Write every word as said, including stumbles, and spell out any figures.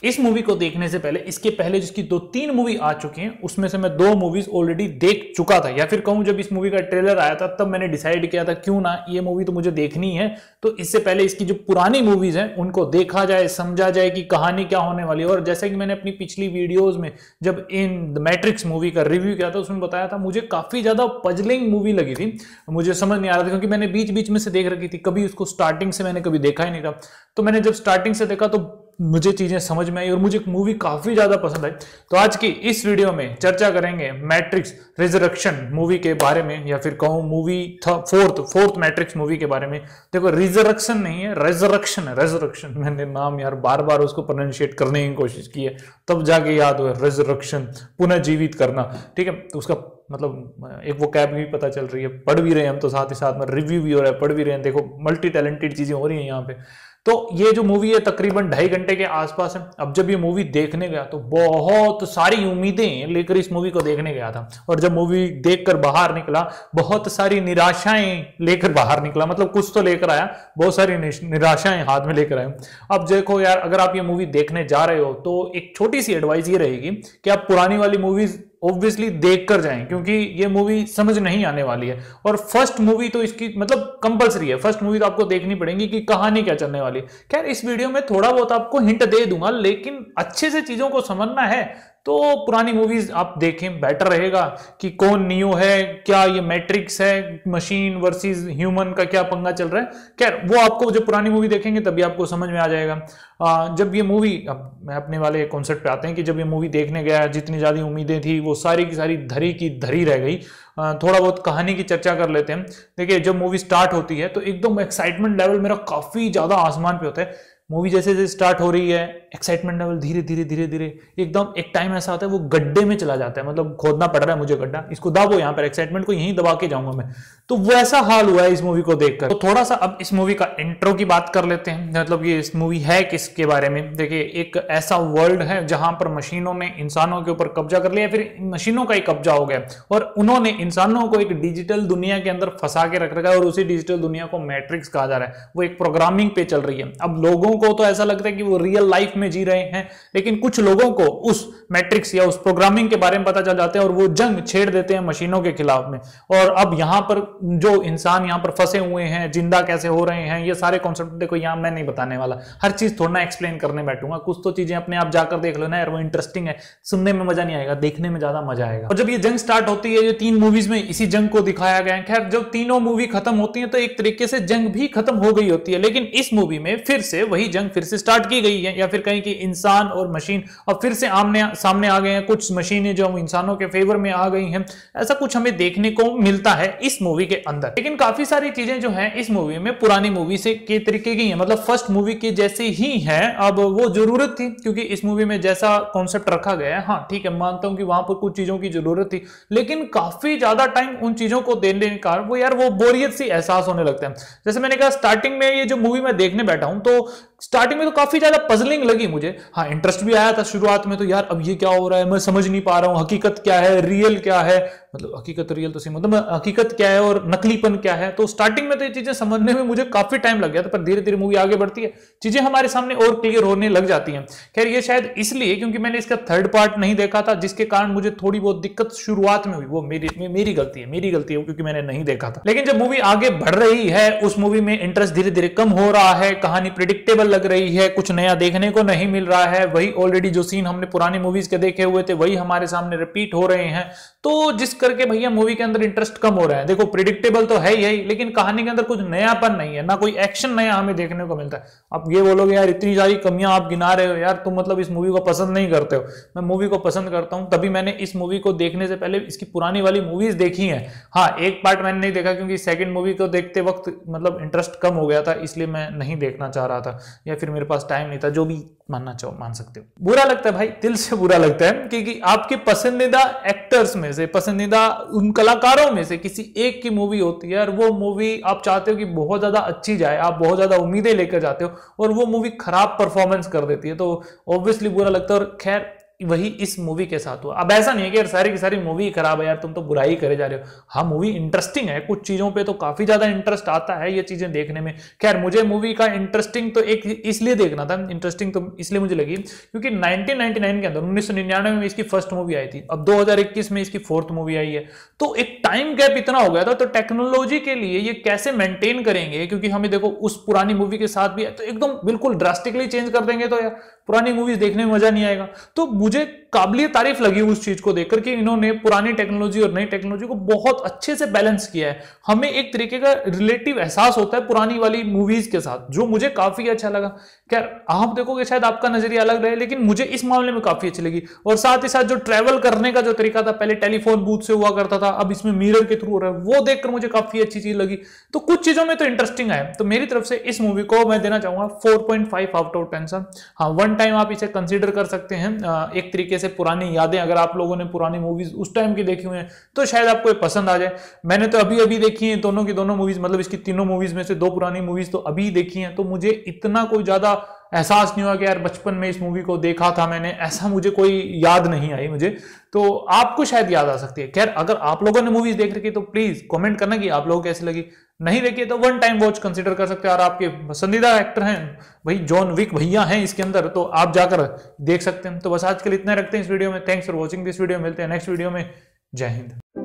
इस मूवी को देखने से पहले, इसके पहले जिसकी दो तीन मूवी आ चुकी हैं, उसमें से मैं दो मूवीज ऑलरेडी देख चुका था, या फिर कहूं जब इस मूवी का ट्रेलर आया था तब मैंने डिसाइड किया था क्यों ना ये मूवी तो मुझे देखनी है, तो इससे पहले इसकी जो पुरानी मूवीज हैं उनको देखा जाए, समझा जाए कि कहानी क्या होने वाली है। और जैसे कि मैंने अपनी पिछली वीडियोज में जब इन द मैट्रिक्स मूवी का रिव्यू किया था उसमें बताया था, मुझे काफी ज्यादा पजलिंग मूवी लगी थी, मुझे समझ नहीं आ रहा था क्योंकि मैंने बीच बीच में से देख रखी थी, कभी उसको स्टार्टिंग से मैंने कभी देखा ही नहीं था। तो मैंने जब स्टार्टिंग से देखा तो मुझे चीजें समझ में आई और मुझे मूवी काफी ज्यादा पसंद आई। तो आज की इस वीडियो में चर्चा करेंगे मैट्रिक्स रिजरेक्शन मूवी के बारे में, या फिर कहूं movie fourth fourth Matrix movie के बारे में। देखो रिजरेक्शन नहीं है, रेजरेक्शन है, रेजरेक्शन। मैंने नाम यार बार बार उसको प्रोनाउंशिएट करने की कोशिश की है तब जाके याद हुआ, रेजरेक्शन, पुनः जीवित करना। ठीक है, तो उसका मतलब एक वो कैब भी पता चल रही है, पढ़ भी रहे हैं हम तो साथ ही साथ में रिव्यू भी हो रहा है, पढ़ भी रहे हैं। देखो मल्टी टैलेंटेड चीजें हो रही हैं यहाँ पे। तो ये जो मूवी है तकरीबन ढाई घंटे के आसपास है। अब जब ये मूवी देखने गया तो बहुत सारी उम्मीदें लेकर इस मूवी को देखने गया था, और जब मूवी देखकर बाहर निकला बहुत सारी निराशाएं लेकर बाहर निकला। मतलब कुछ तो लेकर आया, बहुत सारी निराशाएं हाथ में लेकर आए। अब देखो यार, अगर आप ये मूवी देखने जा रहे हो तो एक छोटी सी एडवाइस ये रहेगी कि आप पुरानी वाली मूवीज ऑब्वियसली देख कर जाएं, क्योंकि ये मूवी समझ नहीं आने वाली है। और फर्स्ट मूवी तो इसकी मतलब कंपलसरी है, फर्स्ट मूवी तो आपको देखनी पड़ेगी कि कहानी क्या चलने वाली है। खैर इस वीडियो में थोड़ा बहुत आपको हिंट दे दूंगा, लेकिन अच्छे से चीजों को समझना है तो पुरानी मूवीज आप देखें, बेटर रहेगा कि कौन नियो है, क्या ये मैट्रिक्स है, मशीन वर्सेस ह्यूमन का क्या पंगा चल रहा है। खैर वो आपको जब पुरानी मूवी देखेंगे तभी आपको समझ में आ जाएगा। आ, जब ये मूवी, अब मैं अपने वाले कॉन्सेप्ट पे आते हैं कि जब ये मूवी देखने गया जितनी ज्यादा उम्मीदें थी वो सारी की सारी धरी की धरी रह गई। आ, थोड़ा बहुत कहानी की चर्चा कर लेते हैं। देखिए जब मूवी स्टार्ट होती है तो एकदम एक्साइटमेंट लेवल मेरा काफी ज्यादा आसमान पे होता है। मूवी जैसे जैसे स्टार्ट हो रही है एक्साइटमेंट लेवल धीरे धीरे धीरे धीरे एकदम एक टाइम ऐसा आता है वो गड्ढे में चला जाता है, मतलब खोदना पड़ रहा है मुझे गड्ढा, इसको दबाओ यहाँ पर, एक्साइटमेंट को यहीं दबा के जाऊंगा मैं। तो वैसा हाल हुआ है इस मूवी को देखकर। तो थोड़ा सा अब इस मूवी का इंट्रो की बात कर लेते हैं, मतलब ये इस मूवी है किसके बारे में। देखिए एक ऐसा वर्ल्ड है जहां पर मशीनों ने इंसानों के ऊपर कब्जा कर लिया, फिर मशीनों का ही कब्जा हो गया और उन्होंने इंसानों को एक डिजिटल दुनिया के अंदर फंसा के रख रखा है, और उसी डिजिटल दुनिया को मैट्रिक्स कहा जा रहा है। वो एक प्रोग्रामिंग पे चल रही है। अब लोगों को तो ऐसा लगता है कि वो रियल लाइफ में जी रहे हैं, लेकिन कुछ लोगों को उस मैट्रिक्स या उस प्रोग्रामिंग के बारे में पता चल जाता है और वो जंग छेड़ देते हैं मशीनों के खिलाफ में। और अब यहां पर जो इंसान यहां पर फंसे हुए हैं, जिंदा कैसे हो रहे हैं, ये सारे कॉन्सेप्ट देखो यहां मैं नहीं बताने वाला, हर चीज थोड़ा ना एक्सप्लेन करने बैठूंगा। कुछ तो चीजें अपने आप जाकर देख लो ना यार, वो इंटरेस्टिंग है, सुनने में मजा नहीं आएगा, देखने में ज्यादा मजा आएगा। और जब ये जंग स्टार्ट होती है, ये तीन मूवीज में इसी जंग को दिखाया गया है। खैर जब तीनों मूवी खत्म होती है तो एक तरीके से जंग भी खत्म हो गई होती है, लेकिन इस मूवी में फिर से वही जंग फिर से स्टार्ट की गई है, या फिर कहीं कि इंसान और मशीन अब फिर से आमने सामने आ गए हैं। कुछ मशीनें जो इंसानों के फेवर में आ गई हैं, ऐसा कुछ हमें देखने को मिलता है इस मूवी के अंदर। लेकिन काफी सारी चीजें जो हैं इस मूवी में पुरानी मूवी से के तरीके की हैं, मतलब फर्स्ट मूवी के जैसे ही हैं। अब वो जरूरत थी क्योंकि इस मूवी में जैसा कॉन्सेप्ट रखा गया है, हाँ ठीक है मानता हूं कि वहां पर कुछ चीजों की जरूरत थी, लेकिन काफी ज्यादा टाइम उन चीजों को देने के कारण वो यार वो बोरियत सी एहसास होने लगता है। जैसे मैंने कहा स्टार्टिंग में ये जो मूवी मैं देखने बैठा हूं तो स्टार्टिंग में तो काफी ज्यादा पजलिंग लगी मुझे। हाँ इंटरेस्ट भी आया था शुरुआत में, तो यार अब ये क्या हो रहा है, मैं समझ नहीं पा रहा हूँ, हकीकत क्या है, रियल क्या है, मतलब हकीकत रियल तो सही, मतलब हकीकत क्या है और नकलीपन क्या है। तो स्टार्टिंग में तो ये चीजें समझने में मुझे काफी टाइम लग गया था, पर धीरे धीरे मूवी आगे बढ़ती है, चीजें हमारे सामने और क्लियर होने लग जाती हैं। खैर ये शायद इसलिए क्योंकि मैंने इसका थर्ड पार्ट नहीं देखा था, जिसके कारण मुझे थोड़ी बहुत दिक्कत शुरुआत में हुई। वो मेरी मेरी गलती है मेरी गलती है क्योंकि मैंने नहीं देखा था। लेकिन जब मूवी आगे बढ़ रही है उस मूवी में इंटरेस्ट धीरे धीरे कम हो रहा है, कहानी प्रिडिक्टेबल लग रही है, कुछ नया देखने को नहीं मिल रहा है, वही ऑलरेडी जो सीन हमने पुरानी मूवीज के देखे हुए थे वही हमारे सामने रिपीट हो रहे हैं। तो जिस करके भैया मूवी के अंदर इंटरेस्ट कम हो रहा है। देखो प्रिडिक्टेबल तो है ही है, लेकिन कहानी के अंदर कुछ नयापन नहीं है, ना कोई एक्शन नया हमें देखने को मिलता है। अब ये बोलोगे यार इतनी सारी कमियां आप गिना रहे हो यार, तुम मतलब इस मूवी को पसंद नहीं करते हो। मैं मूवी को पसंद करता हूं, तभी मैंने इस मूवी को देखने से पहले इसकी पुरानी वाली मूवीज देखी हैं। हाँ एक पार्ट मैंने नहीं देखा क्योंकि सेकंड मूवी को देखते वक्त मतलब इंटरेस्ट कम हो गया था, इसलिए मैं नहीं देखना चाह रहा था, या फिर मेरे पास टाइम नहीं था, जो भी मानना चाहो मान सकते हो। बुरा लगता है भाई, दिल से बुरा लगता है, क्योंकि आपके पसंदीदा एक्टर्स में से, पसंदीदा उन कलाकारों में से किसी एक की मूवी होती है और वो मूवी आप चाहते हो कि बहुत ज्यादा अच्छी जाए, आप बहुत ज्यादा उम्मीदें लेकर जाते हो और वो मूवी खराब परफॉर्मेंस कर देती है, तो ऑब्वियसली बुरा लगता है। और खैर वही इस मूवी के साथ हुआ। अब ऐसा नहीं है कि यार सारी की सारी मूवी खराब है यार, तुम तो बुराई करे जा रहे हो। हाँ, मूवी इंटरेस्टिंग है, कुछ चीजों पे तो काफी ज्यादा इंटरेस्ट आता है ये चीजें देखने में। खैर, मुझे मूवी का इंटरेस्टिंग तो एक इसलिए देखना था, इंटरेस्टिंग तो इसलिए मुझे लगी क्योंकि नाइनटीन नाइनटी नाइन के अंदर उन्नीस सौ निन्यानवे में इसकी फर्स्ट मूवी आई थी, अब दो हज़ार इक्कीस में इसकी फोर्थ मूवी आई है। तो एक टाइम गैप इतना हो गया था, तो टेक्नोलॉजी के लिए ये कैसे मेंटेन करेंगे, क्योंकि हमें देखो उस पुरानी मूवी के साथ भी है, तो एकदम बिल्कुल ड्रास्टिकली चेंज कर देंगे तो यार पुरानी मूवीज देखने में मजा नहीं आएगा। तो मुझे काबिलियत तारीफ लगी उस चीज को देखकर कि इन्होंने पुरानी टेक्नोलॉजी और नई टेक्नोलॉजी को बहुत अच्छे से बैलेंस किया है। हमें एक तरीके का रिलेटिव एहसास होता है पुरानी वाली मूवीज के साथ, जो मुझे काफी अच्छा लगा। खैर, आप देखोगे शायद आपका नजरिया अलग रहे, लेकिन मुझे इस मामले में काफी अच्छी लगी। और साथ ही साथ जो ट्रैवल करने का जो तरीका था, पहले टेलीफोन बूथ से हुआ करता था, अब इसमें मिरर के थ्रू हो रहा है, वो देखकर मुझे काफी अच्छी चीज लगी। तो कुछ चीजों में तो इंटरेस्टिंग है। तो मेरी तरफ से इस मूवी को मैं देना चाहूंगा four point five out of ten. हाँ, वन टाइम आप इसे कंसीडर कर सकते हैं। एक तरीके से पुरानी यादें, अगर आप लोगों ने पुरानी मूवीज उस टाइम की देखी हुई हैं तो शायद आपको ये पसंद आ जाए। मैंने तो अभी अभी देखी है दोनों की दोनों मूवीज, मतलब इसकी तीनों मूवीज में से दो पुरानी मूवीज तो अभी देखी हैं, तो मुझे इतना कोई ज्यादा एहसास नहीं हुआ कि यार बचपन में इस मूवी को देखा था मैंने, ऐसा मुझे कोई याद नहीं आई मुझे। तो आपको शायद याद आ सकती है। खैर, अगर आप लोगों ने मूवीज देख रखी तो प्लीज कमेंट करना कि आप लोगों को कैसी लगी। नहीं देखी तो वन टाइम वॉच कंसीडर कर सकते हैं। और आपके पसंदीदा एक्टर हैं भाई जॉन विक भैया हैं इसके अंदर, तो आप जाकर देख सकते हैं। तो बस आज के लिए इतना रखते हैं इस वीडियो में। Thanks for watching this video. मिलते हैं नेक्स्ट वीडियो में। जय हिंद।